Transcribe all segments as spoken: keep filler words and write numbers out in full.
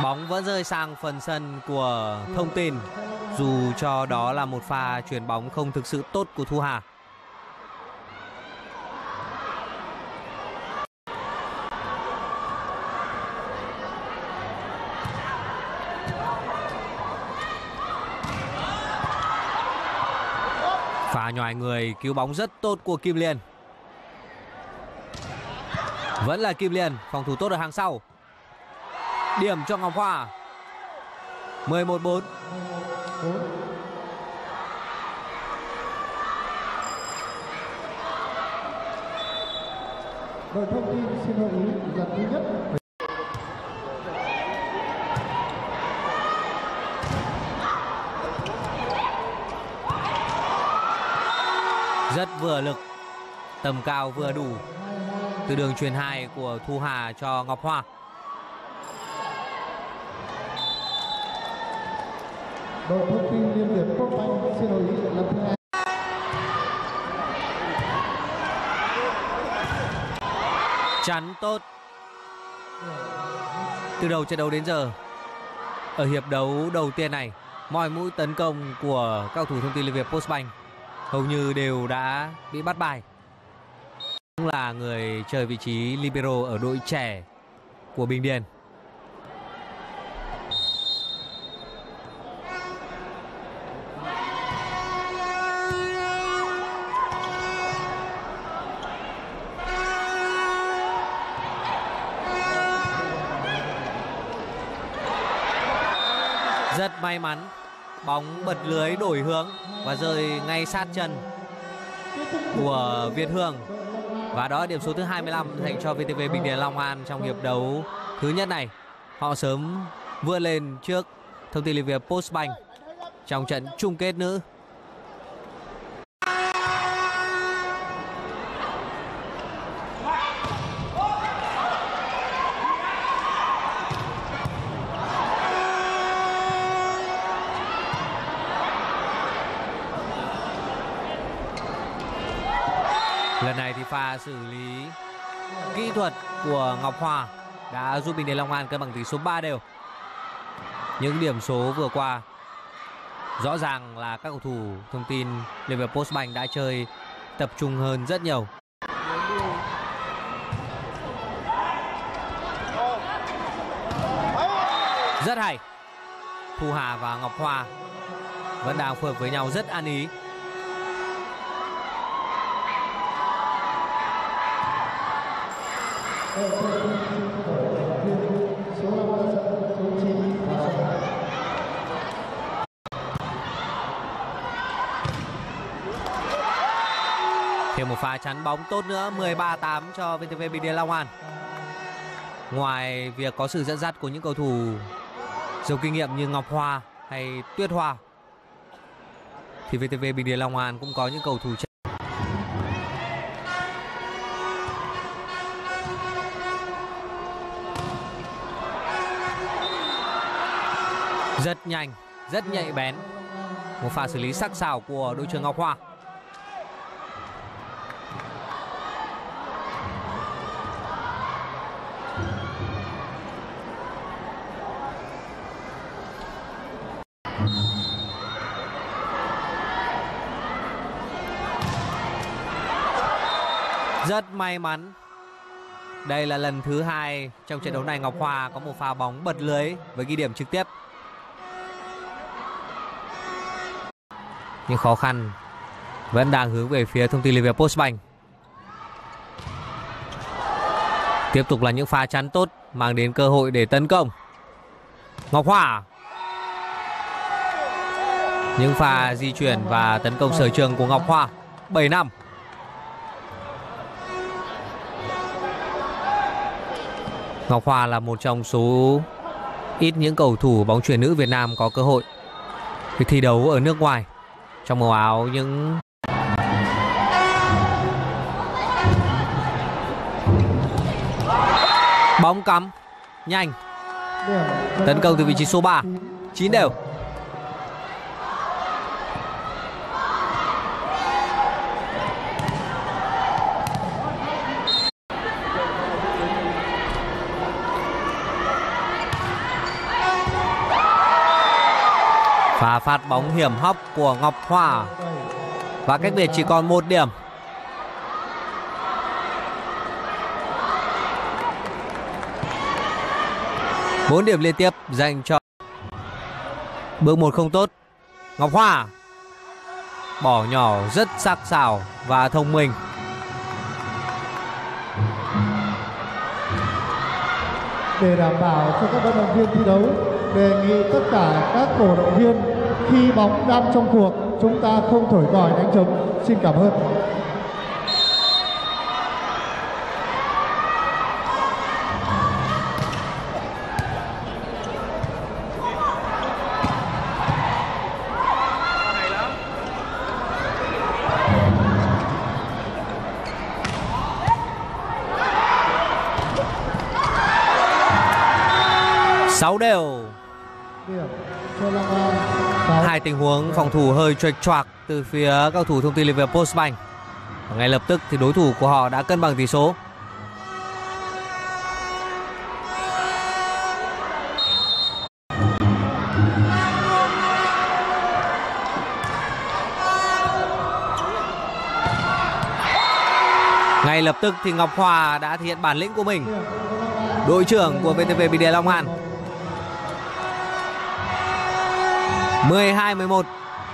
Bóng vẫn rơi sang phần sân của Thông Tin, dù cho đó là một pha chuyền bóng không thực sự tốt của Thu Hà. Pha nhòi người cứu bóng rất tốt của Kim Liên. Vẫn là Kim Liên, phòng thủ tốt ở hàng sau. Điểm cho Ngọc Hoa. mười một bốn. Đội Thông Tin xin lưu ý lần thứ nhất. Rất vừa lực, tầm cao vừa đủ từ đường chuyền hai của Thu Hà cho Ngọc Hoa. Đội Thông Tin Liên Việt Postbank xin lưu ý lần thứ hai. Chắn tốt. Từ đầu trận đấu đến giờ, ở hiệp đấu đầu tiên này, mọi mũi tấn công của các cầu thủ Thông Tin Liên Việt Postbank hầu như đều đã bị bắt bài. Cũng là người chơi vị trí libero ở đội trẻ của Bình Điền. Rất may mắn, bóng bật lưới đổi hướng và rơi ngay sát chân của Việt Hương. Và đó là điểm số thứ hai mươi lăm dành cho vê tê vê Bình Điền Long An trong hiệp đấu thứ nhất này. Họ sớm vươn lên trước Thông Tin Liên Việt Postbank trong trận chung kết nữ. Lần này thì pha xử lý kỹ thuật của Ngọc Hoa đã giúp Bình Điền Long An cân bằng tỷ số ba đều. Những điểm số vừa qua rõ ràng là các cầu thủ Thông Tin Liên Việt Postbank đã chơi tập trung hơn rất nhiều. Rất hay. Thu Hà và Ngọc Hoa vẫn đang phối hợp với nhau rất ăn ý. Thêm một pha chắn bóng tốt nữa, mười ba tám cho vê tê vê Bình Điền Long An. Ngoài việc có sự dẫn dắt của những cầu thủ giàu kinh nghiệm như Ngọc Hoa hay Tuyết Hoa, thì vê tê vê Bình Điền Long An cũng có những cầu thủ trẻ. Rất nhanh, rất nhạy bén. Một pha xử lý sắc sảo của đội trưởng Ngọc Hoa. Rất may mắn. Đây là lần thứ hai trong trận đấu này Ngọc Hoa có một pha bóng bật lưới với ghi điểm trực tiếp. Nhưng khó khăn vẫn đang hướng về phía Thông Tin Liên Việt Postbank. Tiếp tục là những pha chắn tốt mang đến cơ hội để tấn công. Ngọc Hoa. Những pha di chuyển và tấn công sở trường của Ngọc Hoa. bảy năm. Ngọc Hoa là một trong số ít những cầu thủ bóng chuyền nữ Việt Nam có cơ hội để thi đấu ở nước ngoài trong màu áo những bóng cắm nhanh, tấn công từ vị trí số ba. Chín đều. Pha phát bóng hiểm hóc của Ngọc Hoa và cách biệt chỉ còn một điểm. Bốn điểm liên tiếp dành cho bước một không tốt. Ngọc Hoa bỏ nhỏ rất sắc sảo và thông minh. Để đảm bảo cho các vận động viên thi đấu, đề nghị tất cả các cổ động viên khi bóng đang trong cuộc chúng ta không thổi còi đánh trống. Xin cảm ơn. Sáu đều. Hai tình huống phòng thủ hơi chệch choạc từ phía cầu thủ Thông tin Liverpool Postbank. Và ngay lập tức thì đối thủ của họ đã cân bằng tỷ số. Ngay lập tức thì Ngọc Hoa đã thể hiện bản lĩnh của mình. Đội trưởng của vê tê vê Bình Điền Long An. mười hai mười một.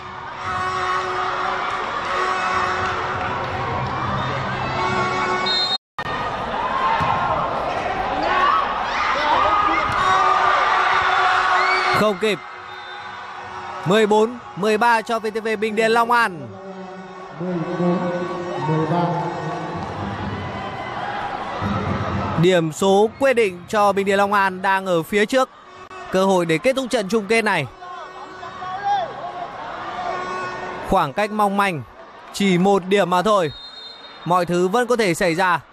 Không kịp. mười bốn mười ba cho vê tê vê Bình Điền Long An. mười bốn mười ba. Điểm số quyết định cho Bình Điền Long An đang ở phía trước. Cơ hội để kết thúc trận chung kết này. Khoảng cách mong manh, chỉ một điểm mà thôi. Mọi thứ vẫn có thể xảy ra.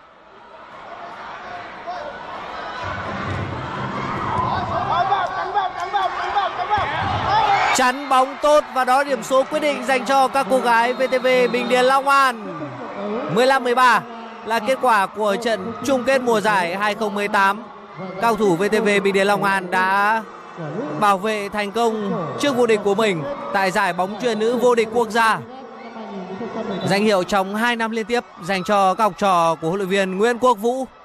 Chắn bóng tốt và đó là điểm số quyết định dành cho các cô gái vê tê vê Bình Điền Long An. mười lăm mười ba là kết quả của trận chung kết mùa giải hai không một tám. Các cầu thủ vê tê vê Bình Điền Long An đã bảo vệ thành công chức vô địch của mình tại giải bóng chuyền nữ vô địch quốc gia. Danh hiệu trong hai năm liên tiếp dành cho các học trò của huấn luyện viên Nguyễn Quốc Vũ.